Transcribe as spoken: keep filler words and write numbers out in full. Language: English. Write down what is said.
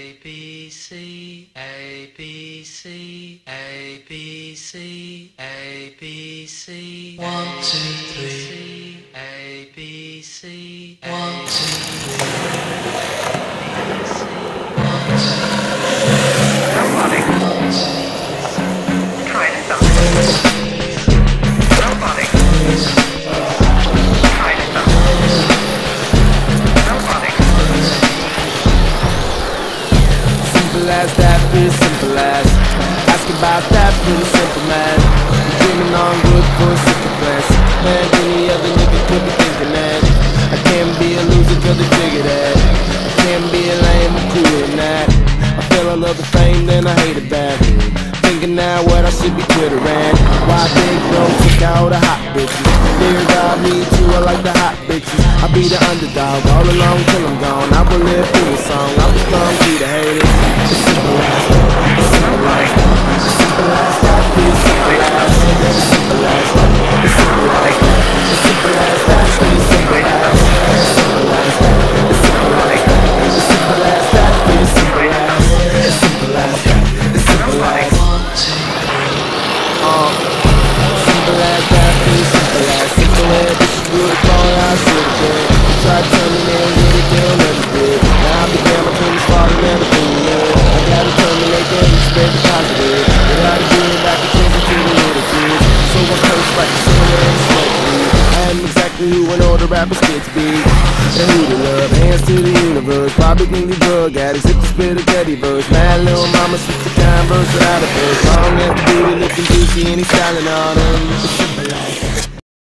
A B C A B C A B C A B C one two three A B C one two three one two three Robotic. Try to stop. Robotic. Try to stop. Robotic. Simple as that, pretty simple as. Ask about that, pretty simple man. I'm dreaming on good for a simple class. Man, any other nigga could be thinking that I can't be a loser cause they figure that I can't be a lame, I'm cool in that. I feel I love the fame, then I hate it back. Thinking now what I should be twittering. Why big bro took out the hot bitches. Dear God, me too, I like the hot bitches. I be the underdog all along till I'm gone. I will live through the song, I was strong to the haters. It's simple as, it's simple as, it's simple as that, it's simple as, it's simple as, it's simple as, it's simple as that, it's simple as, it's simple as, it's simple as, it's simple as that, it's simple as, it's simple as, it's simple as. Uh, simple as that, pretty simple as. Simple as, this is good, boy, I should've been. Try to turn me in, get it down, never did. Now I began my fingers falling and I'm feeling it. I gotta terminate them and spread the positive. Without doing back and changing to the little kids. So I curse like the sun and the smoke weed. I am exactly who an older rapper's kids be. And who to love, hands to the universe. Probably the drug addicts, hit the spaghetti verse. Mad little mama, switch the converse without a verse. Long as the booty looking juicy and he's styling on them. It's simple as.